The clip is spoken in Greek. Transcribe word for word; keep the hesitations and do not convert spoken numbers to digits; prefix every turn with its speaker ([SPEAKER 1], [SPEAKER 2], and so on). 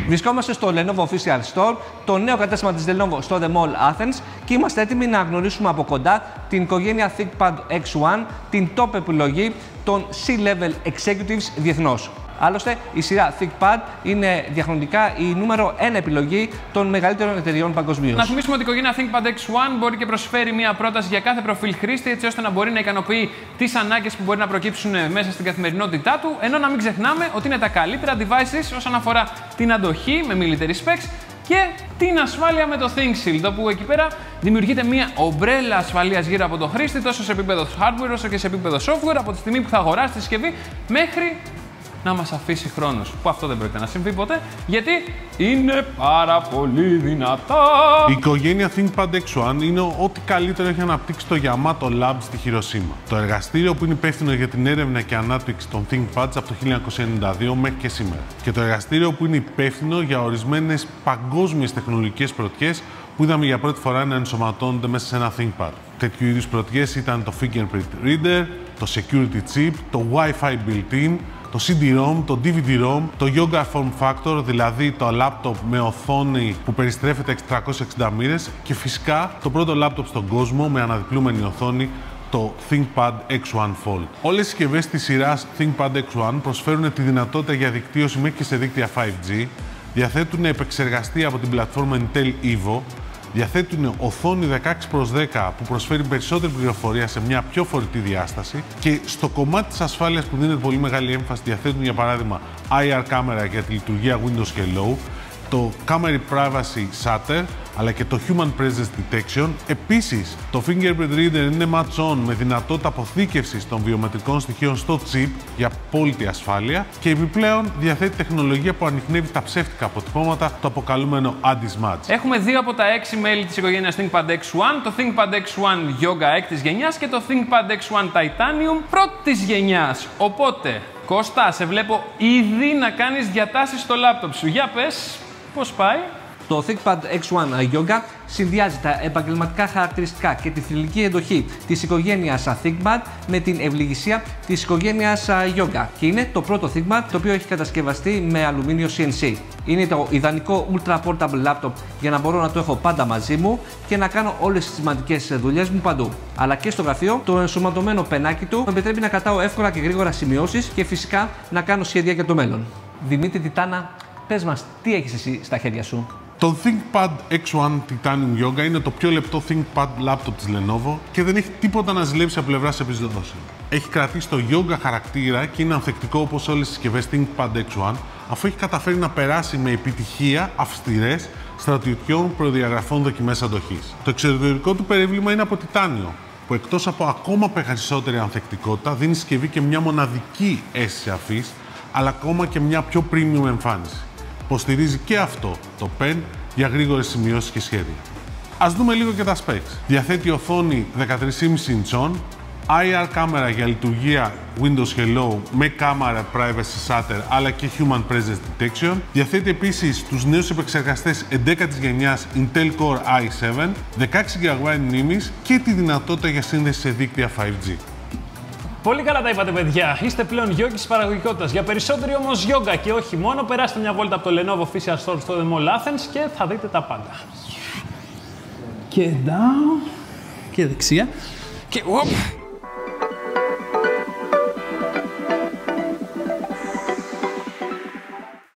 [SPEAKER 1] Βρισκόμαστε στο Lenovo Official Store, το νέο κατάστημα της Lenovo στο The Mall Athens και είμαστε έτοιμοι να γνωρίσουμε από κοντά την οικογένεια ThinkPad X One, την top επιλογή των C-Level Executives διεθνώς. Άλλωστε, η σειρά ThinkPad είναι διαχρονικά η νούμερο ένα επιλογή των μεγαλύτερων εταιριών παγκοσμίως.
[SPEAKER 2] Να θυμίσουμε ότι η οικογένεια ThinkPad X One μπορεί και προσφέρει μια πρόταση για κάθε προφίλ χρήστη, έτσι ώστε να μπορεί να ικανοποιεί τις ανάγκες που μπορεί να προκύψουν μέσα στην καθημερινότητά του, ενώ να μην ξεχνάμε ότι είναι τα καλύτερα devices όσον αφορά την αντοχή με military specs και την ασφάλεια με το ThinkShield, όπου εκεί πέρα δημιουργείται μια ομπρέλα ασφαλείας γύρω από το χρήστη, τόσο σε επίπεδο hardware όσο και σε επίπεδο software, από τη στιγμή που θα αγοράσει τη συσκευή μέχρι να μας αφήσει χρόνος, που αυτό δεν πρόκειται να συμβεί ποτέ, γιατί είναι πάρα πολύ δυνατά.
[SPEAKER 3] Η οικογένεια ThinkPad X One είναι ό,τι καλύτερο έχει αναπτύξει το Yamato Lab στη Χιροσίμα. Το εργαστήριο που είναι υπεύθυνο για την έρευνα και ανάπτυξη των ThinkPads από το χίλια εννιακόσια ενενήντα δύο μέχρι και σήμερα. Και το εργαστήριο που είναι υπεύθυνο για ορισμένες παγκόσμιες τεχνολογικές πρωτιές που είδαμε για πρώτη φορά να ενσωματώνονται μέσα σε ένα ThinkPad. Τέτοιου είδους πρωτιές ήταν το Fingerprint Reader, το Security Chip, το Wi-Fi Built-in, το σι ντι-ROM, το ντι βι ντι-ROM, το Yoga Form Factor, δηλαδή το λάπτοπ με οθόνη που περιστρέφεται τριακόσιες εξήντα μοίρες και φυσικά το πρώτο λάπτοπ στον κόσμο με αναδιπλούμενη οθόνη, το ThinkPad X One Fold. Όλες οι συσκευές της σειράς ThinkPad X One προσφέρουν τη δυνατότητα για δικτύωση μέχρι και σε δίκτυα φάιβ τζι, διαθέτουν επεξεργαστή από την πλατφόρμα Intel Evo, διαθέτουν οθόνη δεκαέξι προς δέκα που προσφέρει περισσότερη πληροφορία σε μια πιο φορητή διάσταση και στο κομμάτι της ασφάλειας που δίνεται πολύ μεγάλη έμφαση διαθέτουν για παράδειγμα άι αρ κάμερα για τη λειτουργία Windows Hello, το Camera Privacy Shutter αλλά και το Human Presence Detection. Επίσης, το Fingerprint Reader είναι match on με δυνατότητα αποθήκευσης των βιομετρικών στοιχείων στο chip για απόλυτη ασφάλεια και επιπλέον διαθέτει τεχνολογία που ανιχνεύει τα ψεύτικα αποτυπώματα, το αποκαλούμενο Anti-Smudge.
[SPEAKER 2] Έχουμε δύο από τα έξι μέλη της οικογένειας ThinkPad X One, το ThinkPad X One Yoga έκτης γενιάς και το ThinkPad X One Titanium πρώτης γενιάς. Οπότε, Κώστα, σε βλέπω ήδη να κάνεις διατάσεις στο λάπτοπ σου. Για πες, πώς πάει?
[SPEAKER 1] Το ThinkPad X One Yoga συνδυάζει τα επαγγελματικά χαρακτηριστικά και τη θρυλική εντοχή της οικογένειας ThinkPad με την ευληγησία της οικογένειας Yoga και είναι το πρώτο ThinkPad το οποίο έχει κατασκευαστεί με αλουμίνιο σι εν σι. Είναι το ιδανικό ultra portable laptop για να μπορώ να το έχω πάντα μαζί μου και να κάνω όλες τις σημαντικές δουλειές μου παντού. Αλλά και στο γραφείο, το ενσωματωμένο πενάκι του με επιτρέπει να κρατάω εύκολα και γρήγορα σημειώσεις και φυσικά να κάνω σχέδια για το μέλλον. Δημήτρη Τιτάνα, πες μας, τι έχεις εσύ στα χέρια σου?
[SPEAKER 3] Το ThinkPad X One Titanium Yoga είναι το πιο λεπτό ThinkPad laptop της Lenovo και δεν έχει τίποτα να ζηλέψει από πλευράς επιζωτώσεων. Έχει κρατήσει το yoga χαρακτήρα και είναι ανθεκτικό όπως όλες τις συσκευές ThinkPad X One, αφού έχει καταφέρει να περάσει με επιτυχία αυστηρές στρατιωτικών προδιαγραφών δοκιμές αντοχής. Το εξωτερικό του περίβλημα είναι από τιτάνιο, που εκτός από ακόμα περισσότερη ανθεκτικότητα δίνει συσκευή και μια μοναδική αίσθηση αφής, αλλά ακόμα και μια πιο premium εμφάνιση. Υποστηρίζει και αυτό το Pen για γρήγορες σημειώσεις και σχέδια. Ας δούμε λίγο και τα specs. Διαθέτει οθόνη δεκατρία κόμμα πέντε inch, άι αρ κάμερα για λειτουργία Windows Hello με Camera Privacy Shutter αλλά και Human Presence Detection. Διαθέτει επίσης τους νέους επεξεργαστές έντεκατης γενιάς Intel Core άι σέβεν, δεκαέξι τζι μπι μνήμης και τη δυνατότητα για σύνδεση σε δίκτυα φάιβ τζι.
[SPEAKER 4] Πολύ καλά τα είπατε, παιδιά. Είστε πλέον γιόγκοι της παραγωγικότητας. Για περισσότερη όμως γιόγκα και όχι μόνο, περάστε μια βόλτα από το Lenovo Official Store στο The Mall Athens και θα δείτε τα πάντα. Και down και δεξιά και up.